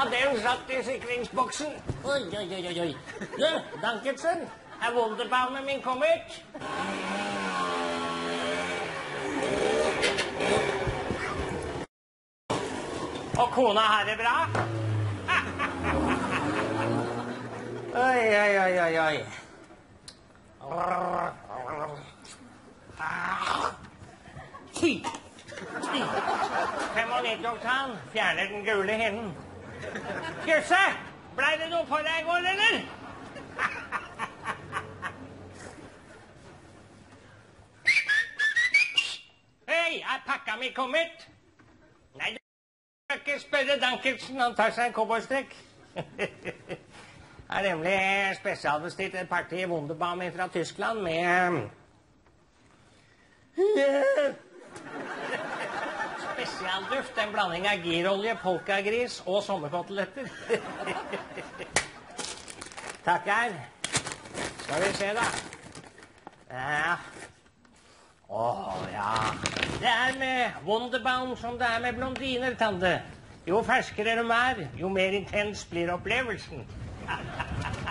den satt i sikringsboksen. Oi. Du, Dankertsen, er Wunderbaum min kommet? Og kona har det bra? Oi. Fy! 95-oktan fjerner den gule hinnen. Kjøsse, ble det noe for deg i går, eller? Hei, er pakka mi kommet? Nei, du skal ikke spørre Dankertsen, han tar seg en cowboystrekk. Det er nemlig spesialbestilt et parti Wunderbaum fra Tyskland med spesialduft, en blanding av girolje, polkagris og sommerkoteletter. Takker. Skal vi se da. Ja. Ja. Det er med Wunderbaum som det er med blondiner, tante. Jo ferskere de er, jo mer intens blir opplevelsen.